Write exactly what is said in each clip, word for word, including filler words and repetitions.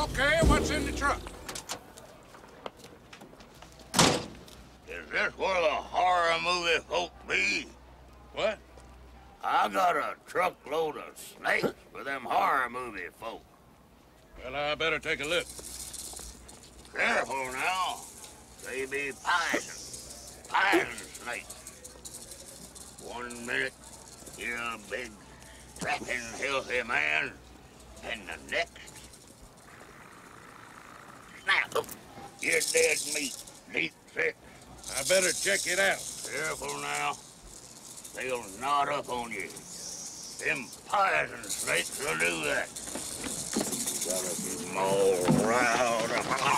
Okay, what's in the truck? Is this where the horror movie folk be? What? I got a truckload of snakes for them horror movie folk. Well, I better take a look. Careful now. They be poison. Poison snakes. One minute, you're a big, strapping, healthy man, and the next, snap, you're dead meat, deep sick. I better check it out. Careful now. They'll knot up on you. Them poison snakes will do that. You gotta keep them all riled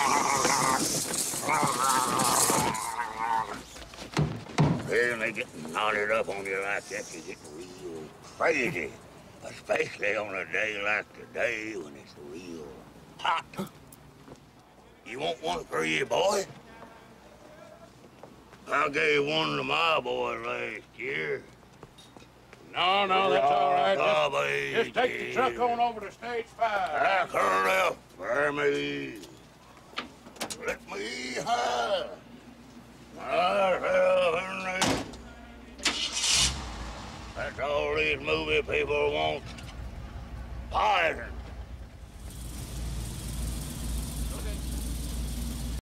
up. Then they get knotted up on you like that, you get real crazy. Especially on a day like today when it's real hot. You want one for you, boy? I gave one to my boy last year. No, no, that's all right. Bobby, Just, just take the truck on over to stage five. I curl up for me. Let me have myself in there. That's all these movie people want. Poison.